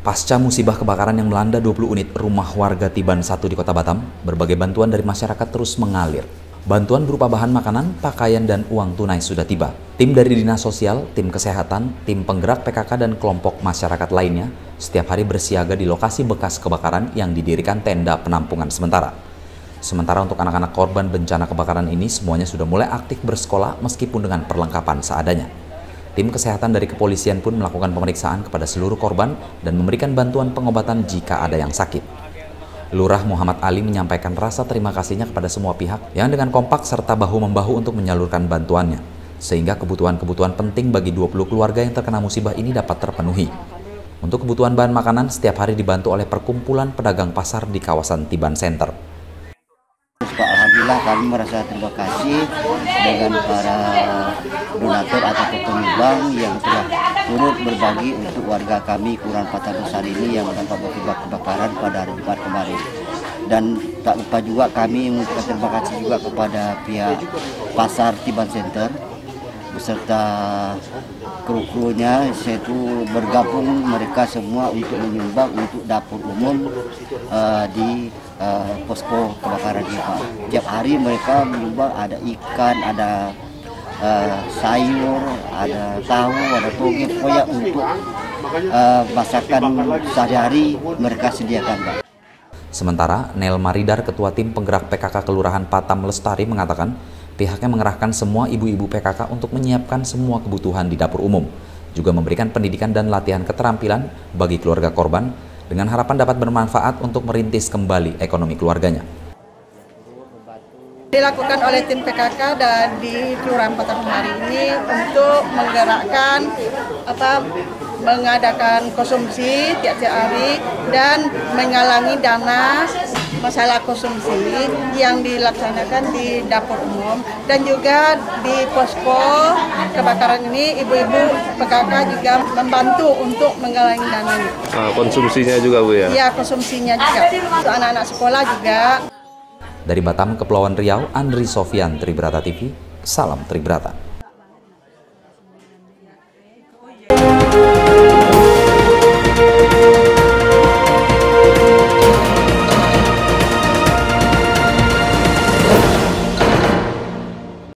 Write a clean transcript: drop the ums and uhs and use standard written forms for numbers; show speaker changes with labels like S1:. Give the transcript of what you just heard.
S1: Pasca musibah kebakaran yang melanda 20 unit rumah warga Tiban 1 di Kota Batam, berbagai bantuan dari masyarakat terus mengalir. Bantuan berupa bahan makanan, pakaian, dan uang tunai sudah tiba. Tim dari Dinas Sosial, tim kesehatan, tim penggerak PKK, dan kelompok masyarakat lainnya setiap hari bersiaga di lokasi bekas kebakaran yang didirikan tenda penampungan sementara. Sementara untuk anak-anak korban bencana kebakaran ini semuanya sudah mulai aktif bersekolah meskipun dengan perlengkapan seadanya. Tim kesehatan dari kepolisian pun melakukan pemeriksaan kepada seluruh korban dan memberikan bantuan pengobatan jika ada yang sakit. Lurah Muhammad Ali menyampaikan rasa terima kasihnya kepada semua pihak yang dengan kompak serta bahu-membahu untuk menyalurkan bantuannya, sehingga kebutuhan-kebutuhan penting bagi 20 keluarga yang terkena musibah ini dapat terpenuhi. Untuk kebutuhan bahan makanan setiap hari dibantu oleh perkumpulan pedagang pasar di kawasan Tiban Center.
S2: Alhamdulillah kami merasa terima kasih dengan para donatur atau penyumbang yang telah turut berbagi untuk warga kami Kelurahan Patah Besar ini yang terdampak akibat kebakaran pada hari Jumat kemarin. Dan tak lupa juga kami mengucapkan terima kasih juga kepada pihak Pasar Tiban Center beserta kru-krunya, yaitu bergabung mereka semua untuk menyumbang untuk dapur umum di posko kebakaran ini, Pak. Tiap hari mereka menyumbang, ada ikan, ada sayur, ada tahu, ada toge, pokoknya untuk masakan sehari-hari mereka sediakan, Pak.
S1: Sementara Nel Maridar, Ketua Tim Penggerak PKK Kelurahan Patam Lestari mengatakan pihaknya mengerahkan semua ibu-ibu PKK untuk menyiapkan semua kebutuhan di dapur umum, juga memberikan pendidikan dan latihan keterampilan bagi keluarga korban dengan harapan dapat bermanfaat untuk merintis kembali ekonomi keluarganya.
S3: Dilakukan oleh tim PKK dan di Kelurahan Patam hari ini untuk menggerakkan mengadakan konsumsi tiap-tiap hari dan menggalangi dana masalah konsumsi yang dilaksanakan di dapur umum, dan juga di posko kebakaran ini ibu-ibu PKK juga membantu untuk menggalangi dana.
S4: Konsumsinya juga, Bu, ya?
S3: Iya, konsumsinya juga. Untuk anak-anak sekolah juga.
S1: Dari Batam, Kepulauan Riau, Andri Sofyan, Tribrata TV, salam Tribrata.